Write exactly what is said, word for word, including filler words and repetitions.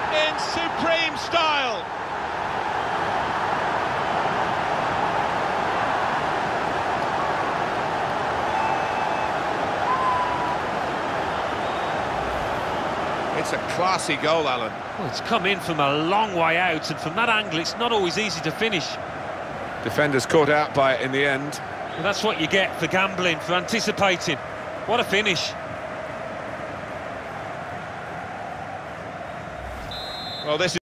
in supreme style. It's a classy goal, Alan. Well, it's come in from a long way out, and from that angle it's not always easy to finish. Defenders caught out by it in the end. Well, that's what you get for gambling, for anticipating. What a finish. Well, this is